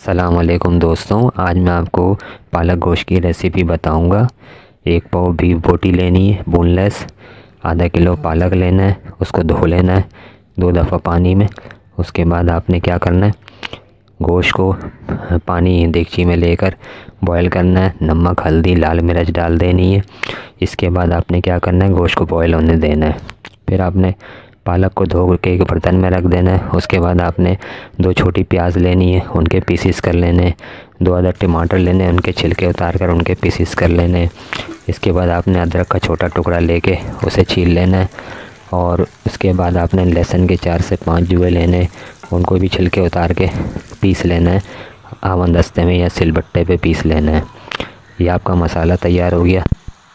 अस्सलाम वालेकुम दोस्तों, आज मैं आपको पालक गोश्त की रेसिपी बताऊंगा। एक पाव बीफ बोटी लेनी है बोनलेस। आधा किलो पालक लेना है, उसको धो लेना है 2 दफ़ा पानी में। उसके बाद आपने क्या करना है, गोश्त को पानी देगची में लेकर बॉयल करना है। नमक, हल्दी, लाल मिर्च डाल देनी है। इसके बाद आपने क्या करना है, गोश्त को बॉयल होने देना है। फिर आपने पालक को धो के एक बर्तन में रख देना है। उसके बाद आपने 2 छोटी प्याज लेनी है, उनके पीसीस कर लेने हैं। 2 अदर टमाटर लेने हैं, उनके छिलके उतार कर उनके पीसीस कर लेने हैं। इसके बाद आपने अदरक का छोटा टुकड़ा लेके उसे छील लेना है। और उसके बाद आपने लहसुन के 4 से 5 जूए लेने, उनको भी छिलके उतार के पीस लेना है। आवन दस्ते में या सिलबट्टे पे पीस लेना है। ये आपका मसाला तैयार हो गया।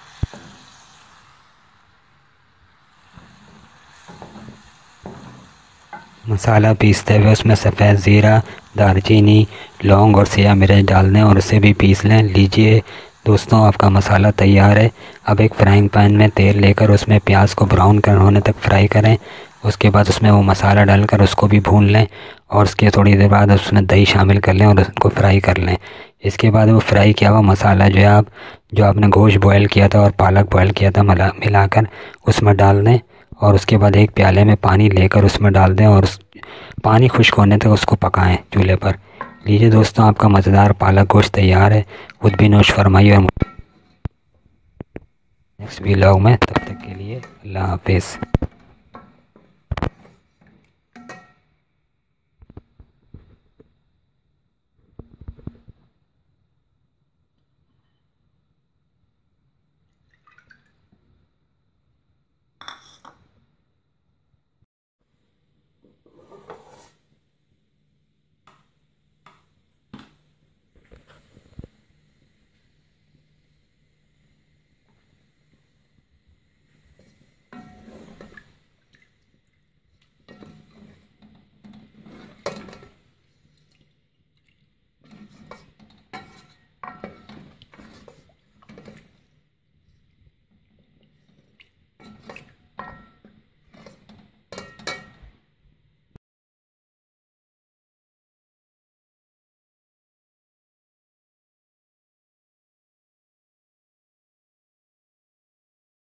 मसाला पीसते हुए उसमें सफ़ेद ज़ीरा, दालचीनी, लौंग और सिया मिर्च डाल दें और उसे भी पीस लें। लीजिए दोस्तों, आपका मसाला तैयार है। अब एक फ्राइंग पैन में तेल लेकर उसमें प्याज को ब्राउन होने तक फ्राई करें। उसके बाद उसमें वो मसाला डालकर उसको भी भून लें और उसके थोड़ी देर बाद उसमें दही शामिल कर लें और उसको फ्राई कर लें। इसके बाद वो फ्राई किया हुआ मसाला जो आपने गोश्त बॉयल किया था और पालक बॉयल किया था मिलाकर उसमें डाल दें। और उसके बाद एक प्याले में पानी लेकर उसमें डाल दें और पानी खुश्क होने तक उसको पकाएं चूल्हे पर। लीजिए दोस्तों, आपका मज़ेदार पालक गोश्त तैयार है। खुद भी नोश फरमाइए। और नेक्स्ट व्लॉग में, तब तक के लिए अल्लाह हाफिज़।